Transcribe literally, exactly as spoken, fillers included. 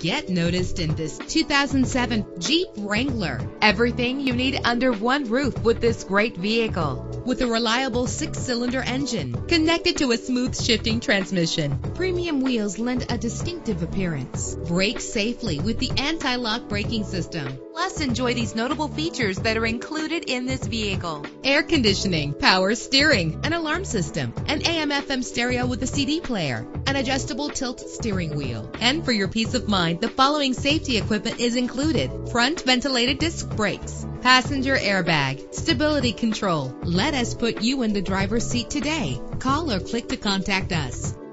Get noticed in this two thousand seven Jeep Wrangler. Everything you need under one roof with this great vehicle. With a reliable six-cylinder engine connected to a smooth shifting transmission, premium wheels lend a distinctive appearance. Brake safely with the anti-lock braking system. Plus, enjoy these notable features that are included in this vehicle: air conditioning, power steering, an alarm system, an A M F M stereo with a C D player, an adjustable tilt steering wheel. And for your peace of mind, the following safety equipment is included: front ventilated disc brakes, passenger airbag, stability control. Let us put you in the driver's seat today. Call or click to contact us.